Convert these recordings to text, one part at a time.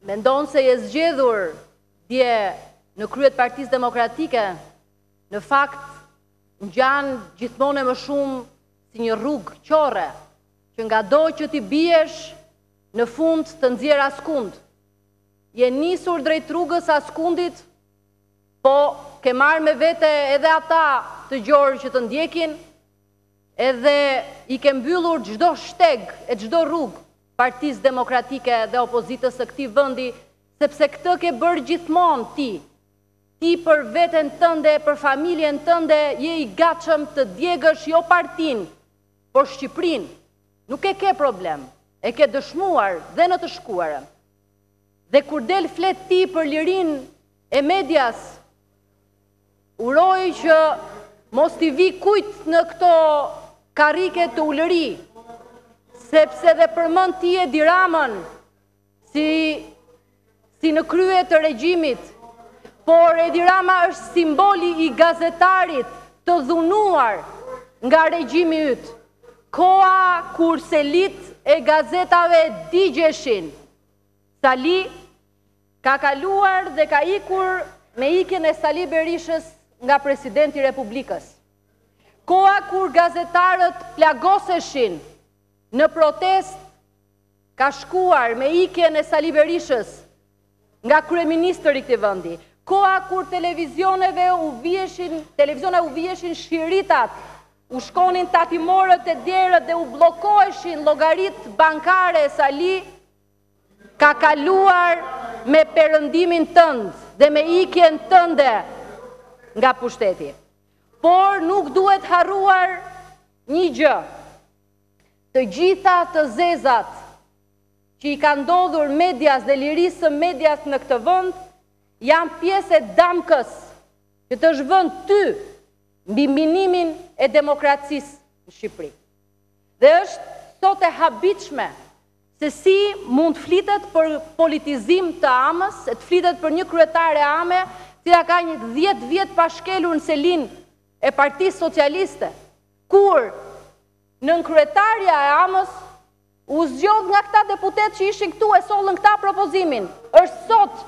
mendon se je zgjedhur dje në kryet Partisë Demokratike, në fakt ngjan gjithmonë më shumë si një rrugë qorre, që nga do që ti biesh, në fund të nxjerr askund. Je nisur drejt rrugës askundit, po ke marrë me vete edhe ata të gjorë që të ndjekin, edhe i ke mbyllur çdo shteg e çdo rrugë Partisë Demokratike dhe opozitës së këtij vendi, sepse këtë ke bërë gjithmonë ti. Ti për veten tënde, për familjen tënde, je i gatshëm të djegësh jo partinë, por Shqipërinë. Nuk e ke problem, e ke dëshmuar dhe në të shkuarën. Dhe kur del flet ti për lirinë e medias, uroj që mos t'i vi kujt në këto karrike të ulëri, sepse dhe përmend ti Edi Ramën si në krye të regjimit, por Edi Rama është simboli i gazetarit të dhunuar nga regjimi yt. Koha kur selit e gazetave digjeshin. Sali ka kaluar dhe ka ikur me ikjen e Sali Berishës nga presidenti i Republikës. Koha kur gazetarët plagoseshin në protest ka shkuar me ikjen e Sali Berishës nga kryeministri i këtij vendi. Koha kur televizioneve u viheshin shiritat, u shkonin tatimorët e derët dhe u bllokoheshin llogaritë bankare e Sali, ka kaluar me perëndimin tënd dhe me ikjen tënde nga pushteti. Por nuk duhet harruar një gjë. Të gjitha të zezat që i ka ndodhur medias dhe lirisë së medias në këtë vend janë pjesë e damkës që të zhvend ty mbi minimin e demokracisë në Shqipëri. Dhe është sot e habitshme se si mund të flitet për politizim të Amës, të flitet për një kryetare ame, cila ka një 10 vjet pa shkelur në selin e Partisë Socialiste, kur në kryetarja e Amës u zgjodh nga këta deputet që ishin këtu e sollën këta propozimin. Është sot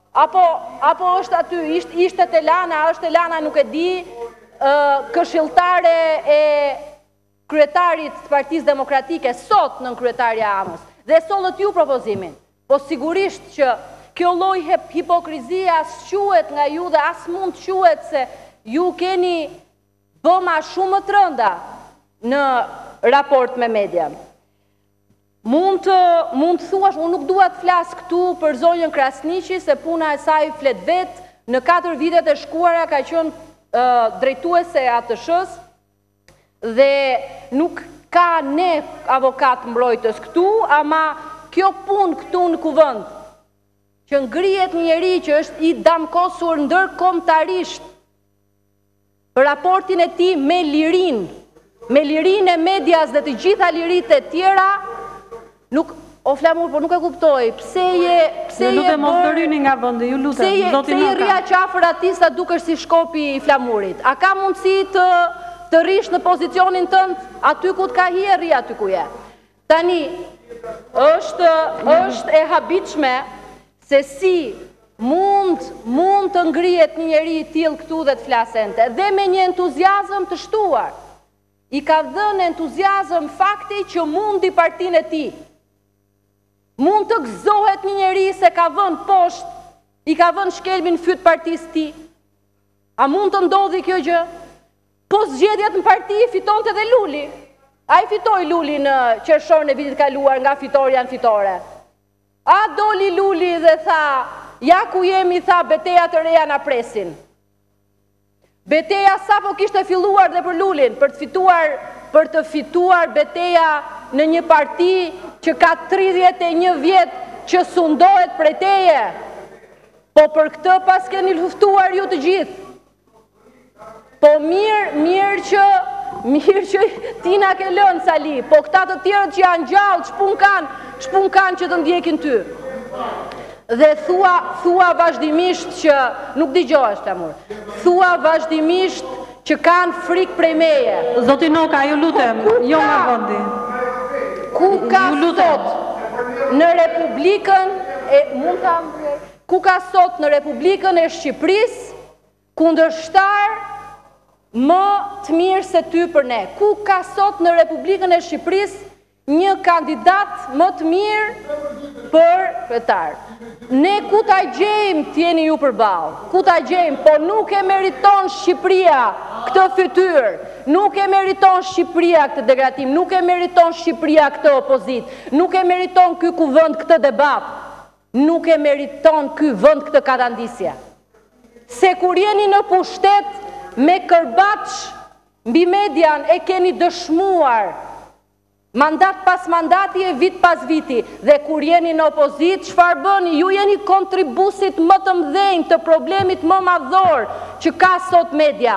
apo është aty, ishte Telana, është Telana, nuk e di, këshilltare e kryetarit të Partisë Demokratike sot në kryetarja e Amës. Dhe sollët ju propozimin. Po sigurisht që kjo lloj hipokrizie as quhet nga ju dhe as mund të quhet se ju keni bëma shumë të rënda në raport me media. Mund të thuash, unë nuk dua të flas këtu për zonjën Krasniqi, se puna e saj flet vet, në 4 vitet e shkuara ka qenë drejtuese e ATSH-s dhe nuk ka ne avokat mbrojtës këtu, ama kjo punë këtu në kuvend, që ngrihet një njeri që është i damkosur ndërkombëtarisht për raportin e tij me lirinë e medias dhe të gjitha liritë e tjera, nuk o Flamur, por nuk e kuptoj, pse je lutem mos të rini nga vendi, ju lutem, zoti Noka. Pse je rria qafër atij sa dukesh si shkopi i Flamurit? A ka mundësi të rish në pozicionin tënd aty ku të ka hije, rri aty ku je? Tani është e habitshme se si mund të ngrihet një njeri i tillë këtu dhe të flasente, dhe me një entuziazëm të shtuar. I ka dhënë entuziazëm fakti që mundi partinë e tij. Mund të gëzohet një njeri se ka vënë poshtë, i ka vënë shkelmin fyt partisë tij. A mund të ndodhi kjo gjë? Po zgjedhjet në parti fitonte dhe Luli. Ai fitoi Luli në qershorin e vitit kaluar nga fitoria në fitore. A doli Luli dhe tha, ja ku jemi, tha, beteja të reja na presin. Beteja sapo kishte filluar dhe për Lulin, për të fituar beteja në një parti që ka 31 vjet që sundohet prej teje. Po për këtë pas keni luftuar ju të gjithë. Po mirë që ti na ke lënë, Sali, po këta të tjerët që janë gjallë, çpun kanë që të ndjekin ty. Dhe thua vazhdimisht që nuk dëgjohesh Flamur. Thua vazhdimisht që kanë frikë prej meje. Zoti Noka, ju lutem, jo nga vendi. Ku ka sot në Republikën ku ka sot në Republikën e Shqipërisë kundërshtar më të mirë se ty për ne? Ku ka sot në Republikën e Shqipërisë një kandidat më të mirë për kryetar? Ne ku ta gjejmë t'jeni ju përballë? Ku ta gjejmë? Po nuk e meriton Shqipëria këtë fytyrë, nuk e meriton Shqipëria këtë degradim, nuk e meriton Shqipëria këtë opozit, nuk e meriton ky kuvend këtë debat, nuk e meriton ky vend këtë katandisje. Se kur jeni në pushtet me kërbaç mbi median e keni dëshmuar mandat pas mandati e vit pas viti, dhe kur jeni në opozit, çfarë bëni? Ju jeni kontribusit më të mëdhenj të problemit më madhor që ka sot media.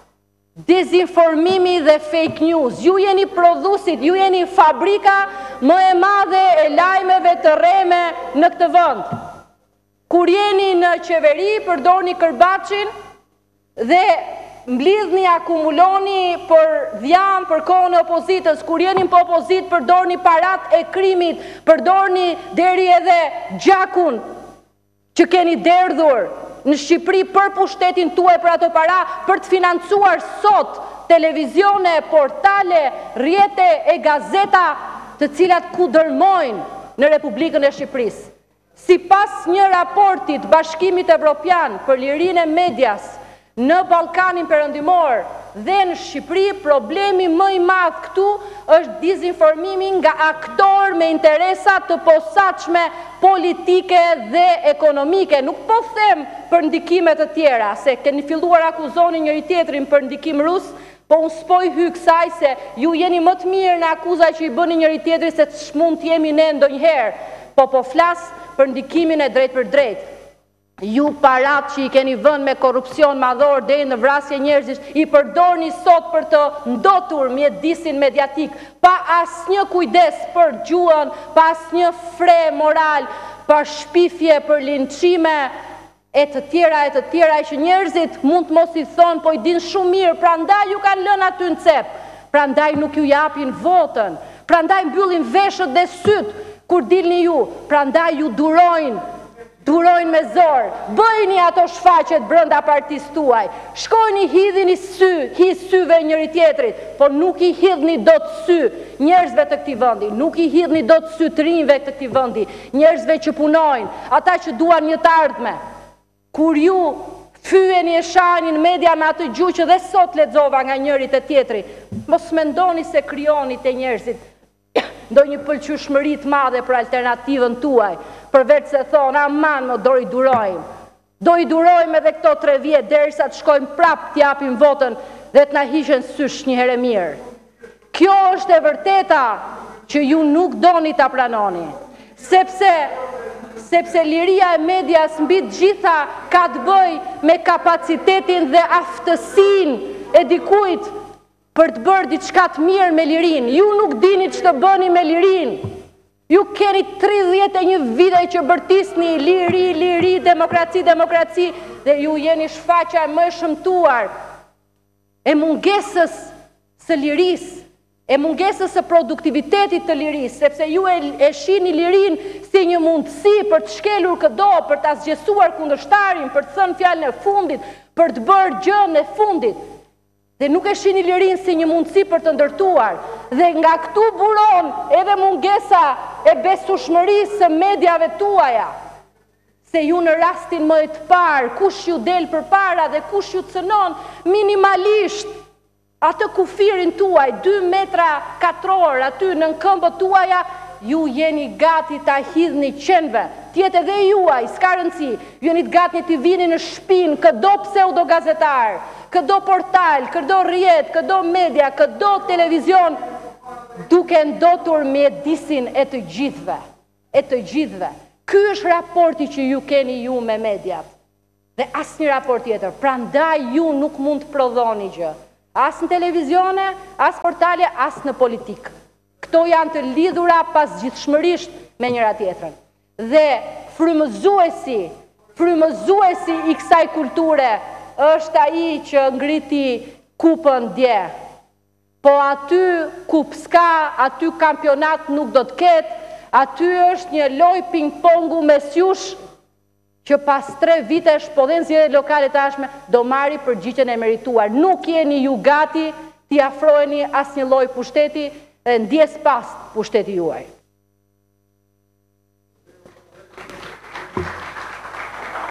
Dezinformimi dhe fake news. Ju jeni prodhusit, ju jeni fabrika më e madhe e lajmeve të rreme në këtë vend. Kur jeni në qeveri, përdorni kërbaçin dhe mblidhni, akumuloni për dhjam, për kohën e opozitës. Kur jeni në opozit, përdorni parat e krimit, përdorni deri edhe gjakun që keni derdhur në Shqipëri për pushtetin tuaj për ato para, për të financuar sot televizione, portale, rrjete e gazeta të cilat kudërmojnë në Republikën e Shqipërisë. Sipas një raportit Bashkimit Evropian për lirinë e medias në Ballkanin Perëndimor dhe në Shqipëri, problemi më i madh këtu është dezinformimi nga aktor me interesa të posaçme politike dhe ekonomike. Nuk po them për ndikime të tjera, se keni filluar akuzoni njëri tjetrin për ndikim rus, po unë s'po i hy kësaj se ju jeni më të mirë në akuza që i bëni njëri tjetri se ç'mund t'jemi ne ndonjëherë. Po flas për ndikimin e drejt për drejt. Ju parat që i keni vënë me korupcion madhor deri në vrasje njerëzish, i përdorni sot për të ndotur mjedisin mediatik, pa asnjë kujdes për gjuhën, pa asnjë fre moral, pa shpifje për linçime e të tjera që njerëzit mund të mos i thonë, po i din shumë mirë, prandaj ju kanë lënë aty në cep, prandaj nuk ju japin votën, prandaj mbyllin veshët dhe syt kur dilni ju, prandaj ju durojnë me zorë, bëjni ato shfaqet brënda partisë tuaj, shkojni hidhini syve njëri tjetrit, por nuk i hidhni do të sy njerëzve të këtij vendi, nuk i hidhni do të sy të rinjve të këtij vendi, njerëzve që punojnë, ata që duan një të ardhme. Kur ju fyeni e shani në media me atë gjuhë që dhe sot lexova nga njëri te tjetri, mos mendoni se krijoni te njerëzit ndonjë pëlqyeshmëri të madhe për alternativën tuaj, përveç se thonë, aman më do i durojmë edhe këto 3 vjet derisa të shkojmë prap t'japim votën dhe të na hiqen sysh një herë mirë. Kjo është e vërteta që ju nuk doni ta pranoni, sepse liria e medias mbi të gjitha ka të bëjë me kapacitetin dhe aftësinë e dikujt për të bërë diçka të mirë me lirin. Ju nuk dini që të bëni me lirin. Ju keni 31 vite që bërtisni liri, demokraci, dhe ju jeni shfaqja më e shëmtuar e mungesës së lirisë, e mungesës së produktivitetit të lirisë, sepse ju e shihni lirin si një mundësi për të shkelur këdo, për të asgjesuar kundërshtarin, për të thënë fjalën e fundit, për të bërë gjën e fundit. Dhe nuk e shihni lirin si një mundësi për të ndërtuar. Dhe nga këtu buron edhe mungesa e besueshmërisë së mediave tuaja. Se ju në rastin më të parë, kush ju del përpara dhe kush ju cënon minimalisht atë kufirin tuaj, 2 metra katror aty në këmbët tuaja, ju jeni gati ta hidhni qenve. Tjetë edhe juaj, s'ka rëndësi, ju jeni gati të vini në shpinë këdo pseudo gazetar, këdo portal, këdo rrjet, këdo media, këdo televizion, duke ndotur mjedisin e të gjithve. Ky është raporti që ju keni ju me mediat, dhe asnjë raport tjetër. Prandaj ju nuk mund të prodhoni gjë, as në televizione, as portale, as në politikë. Këto janë të lidhura pas gjithshmërisht me njëra tjetrën. Dhe frymëzuesi i kësaj kulture është ai që ngriti kupën dje. Po aty kup s'ka, aty kampionat nuk do të ketë, Aty është një loj ping-pongu mes jush që pas 3 vite shpodhen zgjedhjet lokale tashme do marri përgjigjen e merituar. Nuk jeni ju gati t'i afroheni asnjë lloj pushteti dhe ndjes pas pushteti juaj.